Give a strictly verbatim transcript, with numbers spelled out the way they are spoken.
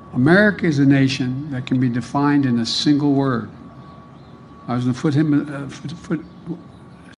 America is a nation that can be defined in a single word. I was going to put him, uh, put, put